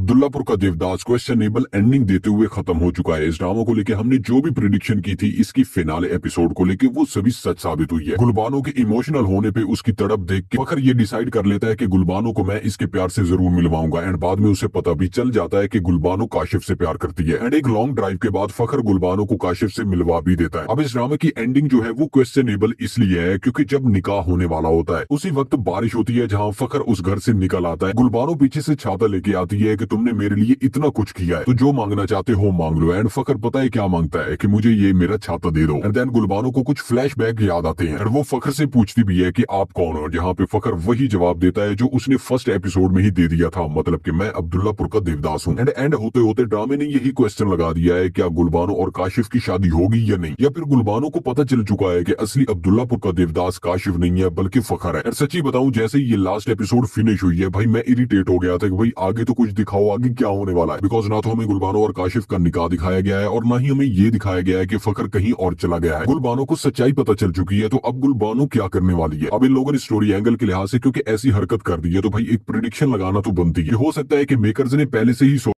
अब्दुल्लापुर का Devdas questionable ending देते हुए खत्म हो चुका है। इस ड्रामा को लेके हमने जो भी प्रिडिक्शन की थी इसकी फिनाले एपिसोड को लेके वो सभी सच साबित हुई है। गुलबानो के इमोशनल होने पे उसकी तड़प देख के फखर ये डिसाइड कर लेता है कि गुलबानो को मैं इसके प्यार से जरूर मिलवाऊंगा एंड बाद में उसे पता भी चल जाता है कि गुलबानो काशिफ से प्यार करती है एंड एक लॉन्ग ड्राइव के बाद फखर गुलबानो को काशिफ से मिलवा भी देता है। अब इस ड्रामा की एंडिंग जो है वो क्वेश्चनेबल इसलिए है क्योंकि जब निकाह होने वाला होता है उसी वक्त बारिश होती है जहाँ फखर उस घर से निकल आता है। गुलबानो पीछे से छाता लेके आती है कि तुमने मेरे लिए इतना कुछ किया है तो जो मांगना चाहते हो मांग लो एंड फखर पता है क्या मांगता है कि मुझे ये मेरा छाता दे दो एंड देन गुलबानो को कुछ फ्लैशबैक याद आते हैं और वो फखर से पूछती भी है कि आप कौन हो, जहाँ पे फखर वही जवाब देता है जो उसने फर्स्ट एपिसोड में ही दे दिया था, मतलब कि मैं अब्दुल्लापुर का देवदास हूँ। एंड होते होते ड्रामे ने यही क्वेश्चन लगा दिया है क्या गुलबानो और काशिफ की शादी होगी या नहीं, या फिर गुलबानो को पता चल चुका है कि असली अब्दुल्लापुर का देवदास काशिफ नहीं है बल्कि फखर है। सच्ची बताऊं जैसे ये लास्ट एपिसोड फिनिश हुई है भाई मैं इरिटेट हो गया था कि भाई आगे तो कुछ दिखाओ, आगे क्या होने वाला है, बिकॉज ना तो हमें गुलबानो और काशिफ का निकाह दिखाया गया है और ना ही हमें ये दिखाया गया है कि फखर कहीं और चला गया है। गुलबानो को सच्चाई पता चल चुकी है तो अब गुलबानो क्या करने वाली है। अब इन लोगों ने स्टोरी एंगल के लिहाज से क्योंकि ऐसी हरकत कर दी है तो भाई एक प्रिडिक्शन लगाना तो बनती है। हो सकता है कि मेकर्स ने पहले से ही